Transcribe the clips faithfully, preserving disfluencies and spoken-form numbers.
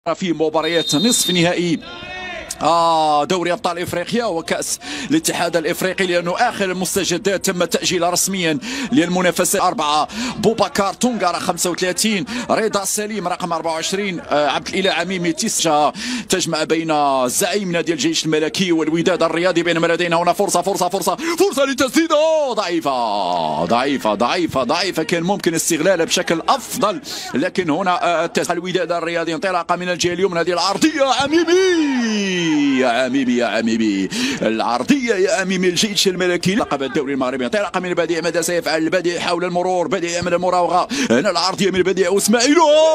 في مباريات نصف نهائي آه دوري أبطال إفريقيا وكأس الاتحاد الإفريقي، لأنه آخر المستجدات تم تأجيلها رسميا للمنافسة. أربعة بوبكار تونغارا خمسة وثلاثين، رضا سليم رقم أربعة وعشرين، آه عبد الإله عميمي تسعة، تجمع بين زعيم نادي الجيش الملكي والوداد الرياضي، بينما لدينا هنا فرصة فرصة فرصة فرصة للتسديد ضعيفة ضعيفة ضعيفة ضعيفة كان ممكن استغلالها بشكل أفضل، لكن هنا آه الوداد الرياضي انطلاقة من الجهة اليمنى، هذه العرضية عميمي يا عميمي يا عميمي العرضيه يا عميمي الجيش الملكي لقب الدوري المغربي. انطلاقه من بديع، ماذا سيفعل بديع؟ حول المرور، بديع يعمل المراوغه، هنا العرضيه من بديع واسماعيل،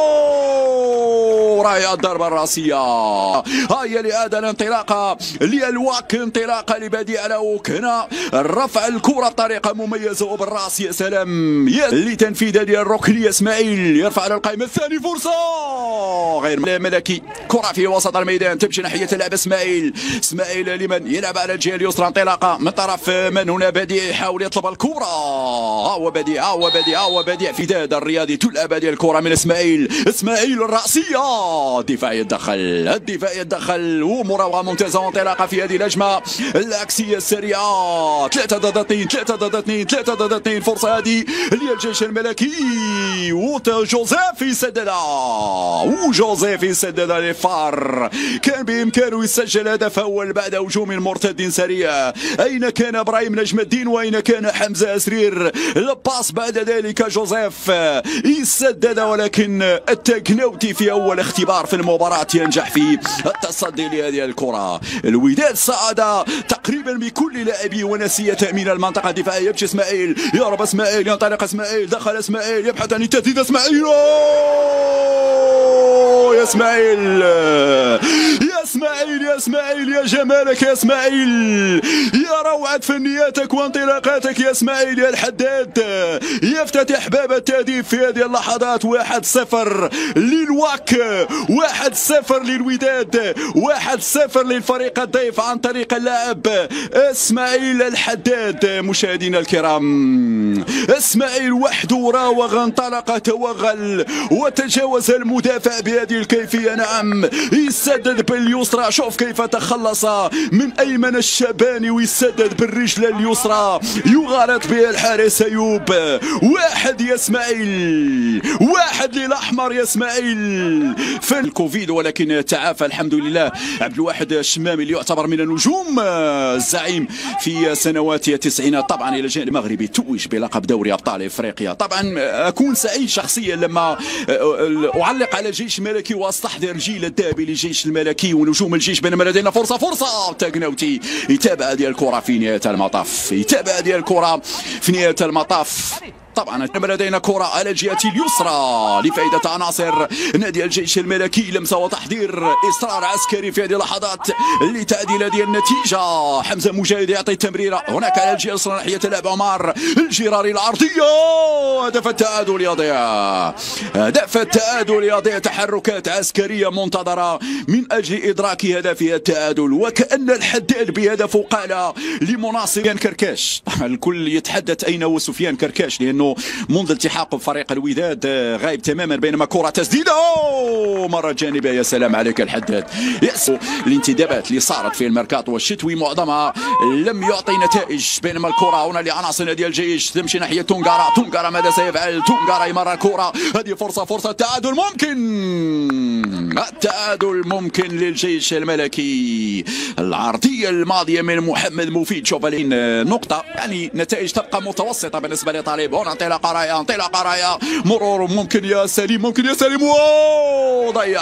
راهي الضربه الراسيه. هاي لهذا الانطلاقه للواك، انطلاقه لبديع لوك، هنا رفع الكره بطريقه مميزه وبالراس، يا سلام لتنفيذ هذه الركنيه. اسماعيل يرفع على القائمه الثاني، فرصه غير ملكي، كره في وسط الميدان تمشي ناحيه اللعب. اسماعيل اسماعيل لمن يلعب على الجهه اليسرى، انطلاقه من طرف من هنا بديع، يحاول يطلب الكره، ها هو بديع ها هو بديع ها هو بديع في داد الرياضي، تلعب هذه الكره من اسماعيل اسماعيل الراسيه، الدفاع يتدخل الدفاع يتدخل ومراوغه ممتازه وانطلاقه في هذه الهجمه العكسيه السريعه. ثلاثة ضد اثنين ثلاثة ضد اثنين ثلاثة ضد اثنين، فرصه هذه للجيش الملكي، وجوزيف يسددها وجوزيف يسددها لفار، كان بامكانه يسجل هدف اول بعد هجوم مرتد سريع. اين كان ابراهيم نجم الدين واين كان حمزه اسرير؟ الباس بعد ذلك جوزيف يسدد، ولكن التكنوتي في اول اختبار في المباراه ينجح في التصدي لهذه الكره. الوداد صعد تقريبا بكل لاعبيه ونسي تامين المنطقه الدفاعيه. يمشي اسماعيل، يهرب اسماعيل، ينطلق اسماعيل، دخل اسماعيل، يبحث عن التسديد اسماعيل، يا اسماعيل يا اسماعيل يا اسماعيل يا جمالك يا اسماعيل، يا روعة فنياتك وانطلاقاتك يا اسماعيل يا الحداد، يفتتح باب التهديف في هذه اللحظات. واحد صفر للواك، واحد صفر للوداد، واحد صفر للفريق الضيف عن طريق اللاعب اسماعيل الحداد. مشاهدينا الكرام، اسماعيل وحده راوغ، انطلق، توغل وتجاوز المدافع بهذه الكيفية. نعم يسدد باليسرى، شوف كيف تخلص من ايمن الشباني ويسدد بالرجل اليسرى، يغالط به الحارس ايوب. واحد يا اسماعيل، واحد للاحمر يا اسماعيل في الكوفيد، ولكن تعافى الحمد لله. عبد الواحد الشمامي اللي يعتبر من النجوم الزعيم في سنوات التسعينات، طبعا الى الجانب المغربي توج بلقب دوري ابطال افريقيا. طبعا اكون سعيد شخصيا لما اعلق على الجيش الملكي واستحضر الجيل الذهبي للجيش الملكي ونجوم الجيش، بينما لدينا فرصه فرصه تاغناوتي يتابع هذه الكره في نهايه المطاف، يتابع هذه الكره في نهايه المطاف. طبعا لدينا كرة على الجهة اليسرى لفائدة عناصر نادي الجيش الملكي، لمسة وتحضير، إصرار عسكري في هذه اللحظات لتعديل هذه النتيجة. حمزة مجاهد يعطي التمريرة هناك على الجهة اليسرى ناحية اللاعب عمار الجراري، العرضية، هدف التعادل يضيع، هدف التعادل يضيع. تحركات عسكرية منتظرة من أجل إدراك هدف التعادل، وكأن الحداد بهدفه قال لمناصر سفيان كركاش. الكل يتحدث أين هو سفيان كركاش، لأنه منذ التحاقه بفريق الوداد غايب تماما. بينما كرة تسديده مرة جانبية، يا سلام عليك الحداد. يأس الانتدابات اللي صارت في الميركاتو الشتوي معظمها لم يعطي نتائج، بينما الكرة هنا لعناصر نادي الجيش تمشي ناحية تونغارا. تونغارا ماذا سيفعل؟ تونغارا يمر الكرة، هذه فرصة فرصة التعادل ممكن، التعادل ممكن للجيش الملكي. العرضية الماضية من محمد مفيد، شوف نقطة، يعني نتائج تبقى متوسطة بالنسبة لطالب. هنا انطلاقه رايه، انطلاقه رايه، مرور ممكن يا سليم، ممكن يا سليم، ضيع.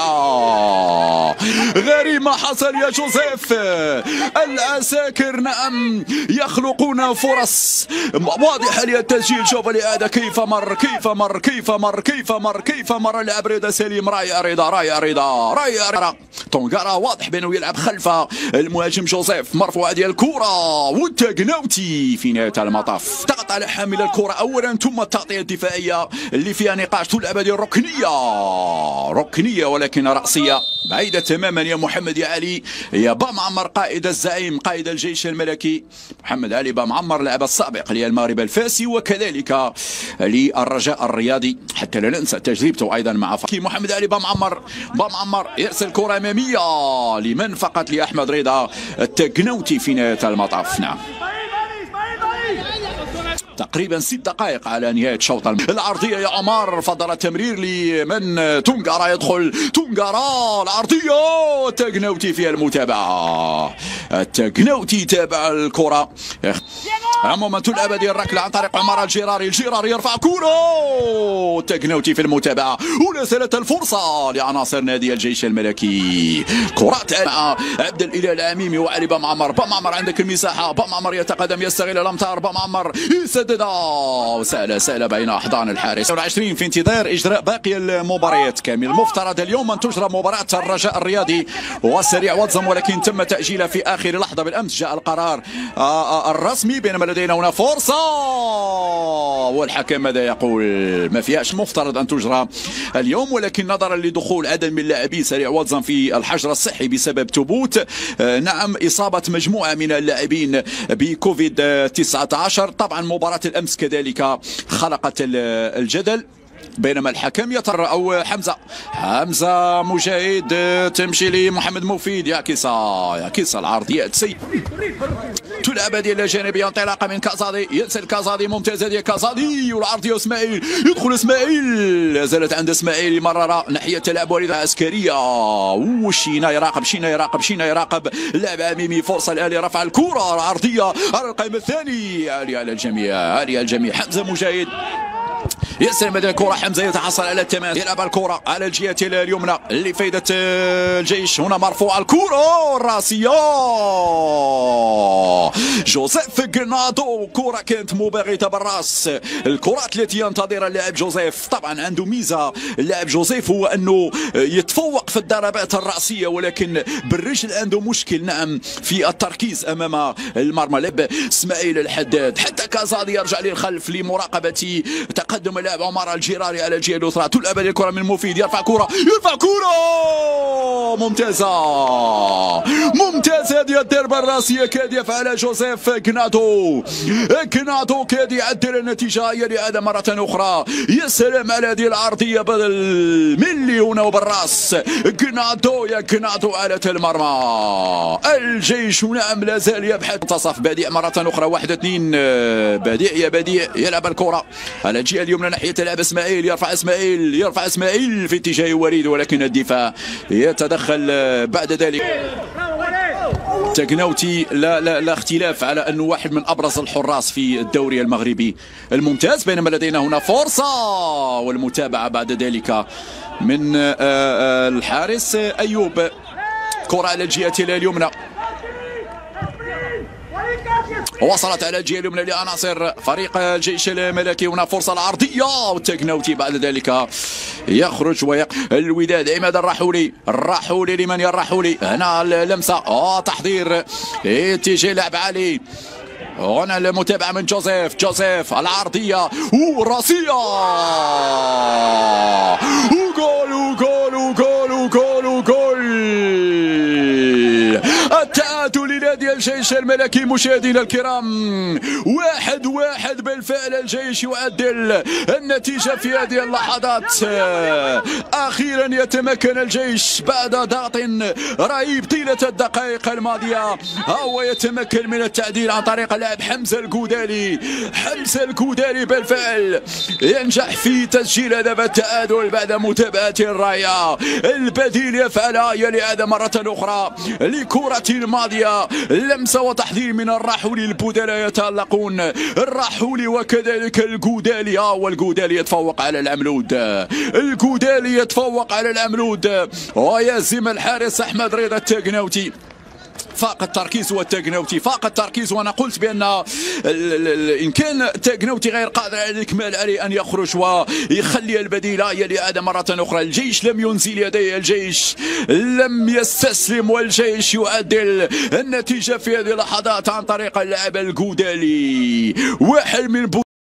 غريب ما حصل يا جوزيف. العساكر نعم يخلقون فرص واضحه للتسجيل. شوف الإعادة كيف مر كيف مر كيف مر كيف مر كيف مر اللاعب رضا سليم، رائع رضا رائع رضا رائع رضا. تونغارا واضح بانه يلعب خلف المهاجم جوزيف، مرفوعه ديال الكره والتاغناوتي في نهايه المطاف ضغط على حامل الكره اولا، ثم التغطيه الدفاعيه اللي فيها نقاش، تلعب هذه الركنيه ركنيه عرضية ولكن رأسية بعيدة تماما يا محمد يا علي يا بامعمر قائد الزعيم قائد الجيش الملكي محمد علي بامعمر لاعب السابق للمغرب الفاسي وكذلك للرجاء الرياضي، حتى لا ننسى تجربته ايضا مع فكي. محمد علي بامعمر بامعمر يرسل كرة امامية لمن فقط لأحمد رضا التقنوتي في نهاية المطاف. نعم تقريبا ست دقائق على نهاية شوط العرضية يا عمار، فضل التمرير لمن تونغارا يدخل تونغارا العرضية التقنوتي فيها المتابعة، التقنوتي تابع الكرة عموما الابدي الركله عن طريق عمر الجيراري، الجيراري يرفع كرة التقنوتي في المتابعة ولا زالت الفرصة لعناصر نادي الجيش الملكي. كرات مع عبد الاله العميمي وعلي بامعمر، بامعمر عندك المساحة، بامعمر يتقدم يستغل الامتار، بامعمر يسددها سهلة سهلة بين احضان الحارس. عشرين في انتظار اجراء باقي المباريات كامل. المفترض اليوم ان تجرى مباراة الرجاء الرياضي والسريع واتزم، ولكن تم تأجيلها في اخر لحظة. بالامس جاء القرار الرسمي، بينما لدينا هنا فرصة والحكم ماذا يقول؟ ما فيهاش، مفترض ان تجرى اليوم، ولكن نظرا لدخول عدد من لاعبي سريع واتزم في الحجر الصحي بسبب ثبوت نعم اصابة مجموعة من اللاعبين بكوفيد تسعة عشر. طبعا مباراة الامس كذلك خلقت الجدل، بينما الحكم يطر او حمزه حمزه مجاهد تمشي لمحمد مفيد، يعكس يعكس العرضيات سي تلعب هذه الجانبيه، انطلاقه من كازادي، ينسل كازادي، ممتازه ديال كازادي والعرضيه اسماعيل، يدخل اسماعيل، لا زالت عند اسماعيل، مرر ناحيه تلعب وليده عسكريه وشينا يراقب شينا يراقب شينا يراقب اللاعب عميمي، فرصه الان لرفع الكره العرضيه على القائم الثاني، عاليه على الجميع عاليه على الجميع. حمزه مجاهد يستلم هذه الكرة، حمزة يتحصل على التماس، يلعب الكرة على الجهة اليمنى لفائدة الجيش، هنا مرفوعة الكرة الراسية جوزيف غنادو، كرة كانت مباغتة بالراس. الكرات التي ينتظرها اللاعب جوزيف، طبعا عنده ميزة اللاعب جوزيف هو انه يتفوق في الضربات الرأسية، ولكن بالرجل عنده مشكل نعم في التركيز امام المرمى. لعب اسماعيل الحداد، حتى كازادي يرجع للخلف لمراقبة تقدم اللاعب عمر الجيراري على الجهه الاخرى، تلعب الكره من مفيد، يرفع كره يرفع كره ممتازه ممتازه ديال الضربه الراسيه كاد يفعلها جوزيف غنادو، غنادو كاد يعدل النتيجه هي لعاده مره اخرى. يا سلام على هذه العرضيه بدل ملي هنا وبالراس، غنادو يا غنادو على المرمى. الجيش نعم لا زال يبحث، منتصف بديع مره اخرى، واحد اثنين بديع يا بديع، يلعب الكره على الجهه اليمنى ناحيه لعب اسماعيل، يرفع اسماعيل يرفع اسماعيل في اتجاه وليد، ولكن الدفاع يتدخل بعد ذلك. تقنوتي لا لا لا اختلاف على انه واحد من ابرز الحراس في الدوري المغربي الممتاز، بينما لدينا هنا فرصه والمتابعه بعد ذلك من الحارس ايوب. كره على الجهه اليمنى، وصلت على الجهه اليمنى لعناصر فريق الجيش الملكي، هنا فرصه العرضيه والتقنوتي بعد ذلك يخرج ويق الوداد. عماد الرحولي، الرحولي لمن يا الرحولي، هنا اللمسه اه تحضير اتجاه لعب عالي، هنا المتابعه من جوزيف، جوزيف العرضيه والراسيه وجول وجول وجول وجول وجول التعادل لنادي الجيش الملكي. مشاهدينا الكرام، واحد واحد بالفعل، الجيش يعدل النتيجة في هذه اللحظات. أخيرا يتمكن الجيش بعد ضغط رهيب طيلة الدقائق الماضية، هو يتمكن من التعديل عن طريق اللاعب حمزة الكودالي. حمزة الكودالي بالفعل ينجح في تسجيل هدف التعادل بعد متابعة رائعة. البديل يفعلها يلي هذا مرة أخرى لكرة الماضية، لمسة وتحضير من الرحولي، البدلاء يتألقون، الرحولي وكذلك الكودالي، والكودالي يتفوق على العملود، الكودالي يتفوق على العملود ويهزم الحارس أحمد رضا التقنوتي. فاق التركيز والتقنوتي، فاق التركيز، وانا قلت بان ان كان التقنوتي غير قادر على الاكمال عليه ان يخرج ويخلي البديله يلي عاد مره اخرى. الجيش لم ينزل يديه، الجيش لم يستسلم، والجيش يعدل النتيجه في هذه اللحظات عن طريق اللاعب الكودالي. واحد من